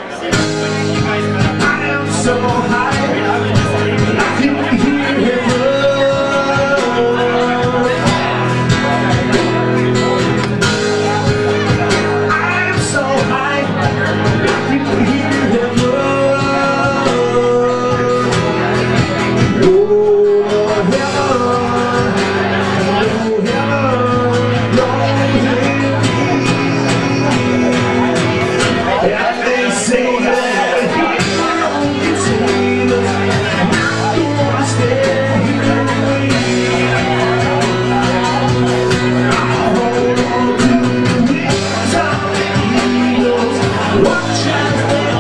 I am so high, I can hear heaven. I am so high, I can hear heaven. Oh, heaven, don't hear me. And they say that it's Jesus, not the one standing here with me. I hold on to the wings of the eagles, watch as they